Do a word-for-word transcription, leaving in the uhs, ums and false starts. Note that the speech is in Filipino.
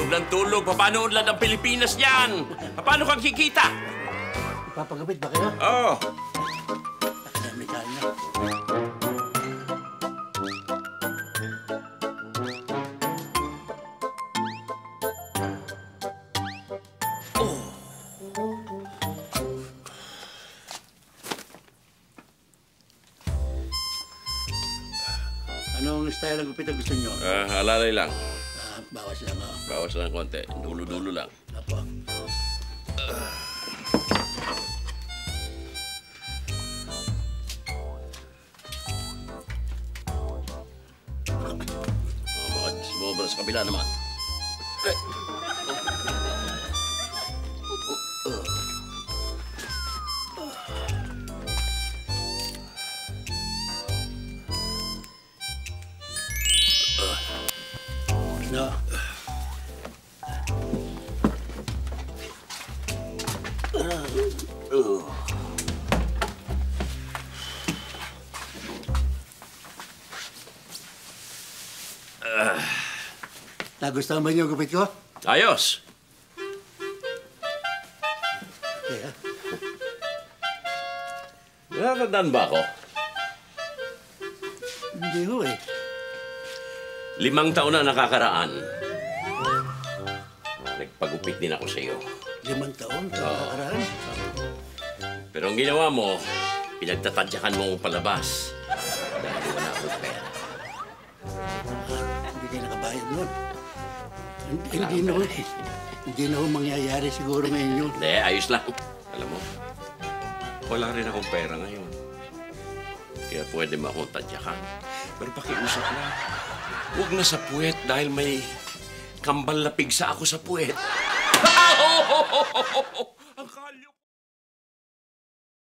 Tulog lang tulog. Paano unlad ang Pilipinas yan? Paano kang kikita? Papagapit ba kayo? Oo. Oh. Nakadami kanya. Anong style ng gupit ang gusto nyo? Uh, alalay lang. Ah, bawas lang ako. Bawas lang konti. Dulo-dulo lang. Apo. Oh, baka sumobra sa kabila naman. Eh. No. Uh. Nagustuhan ba niyo ang gupit ko? Ayos. Kaya? Nakakandaan ba ako? Hindi ho eh. Limang taon na nakakaraan. Nagpagupit din ako sa iyo. Limang taon, kakakaraan. Pero ang ginawa mo, pinagtatadyakan mo ang palabas. Dahil wala akong pera. Hindi kayo nakabayad nun. Hindi, hindi na ho, hindi na ho mangyayari siguro ngayon yun. Hindi, ayos lang. Alam mo, wala rin akong pera ngayon. Kaya pwede mo akong tadyakan. Pero pakiusap na. Huwag na sa puwet dahil may kambal na pigsa ako sa puwet.